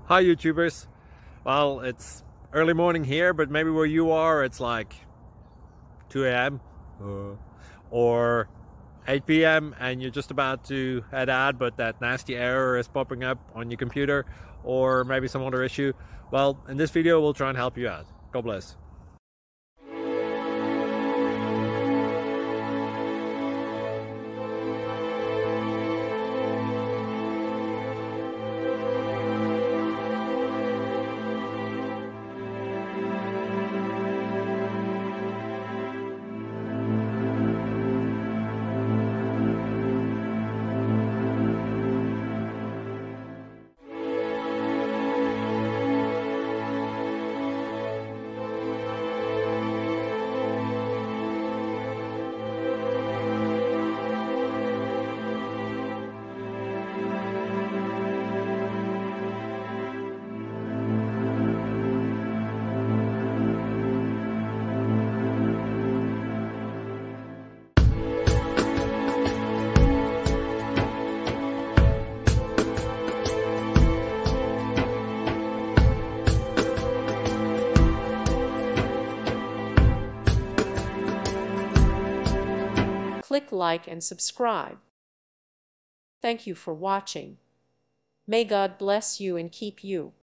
Hi YouTubers. Well, it's early morning here, but maybe where you are it's like 2 a.m. or 8 p.m. and you're just about to head out, but that nasty error is popping up on your computer, or maybe some other issue. Well, in this video we'll try and help you out. God bless. Click like and subscribe. Thank you for watching. May God bless you and keep you.